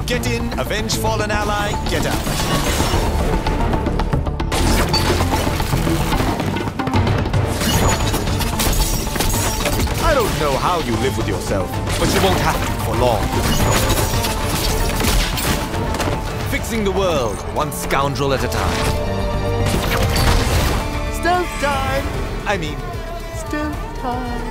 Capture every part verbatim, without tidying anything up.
Get in, avenge fallen ally, get out. I don't know how you live with yourself, but you won't have to for long. Fixing the world, one scoundrel at a time. Stealth time! I mean, stealth time.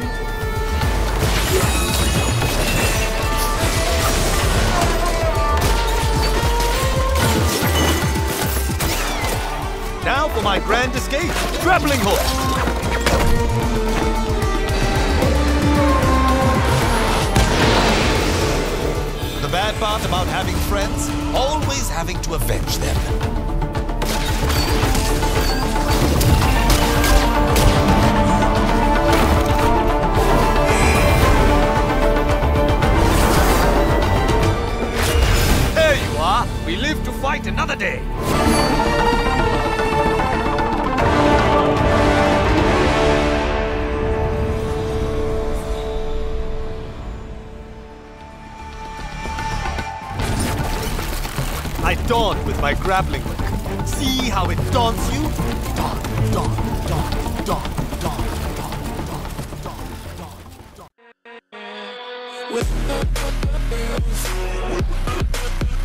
Now for my grand escape, grappling hook! The bad part about having friends, always having to avenge them. There you are! We live to fight another day! I daunt with my grappling hook. See how it daunts you? Daunt, daunt, daunt, daunt, daunt, daunt, daunt, daunt, daunt.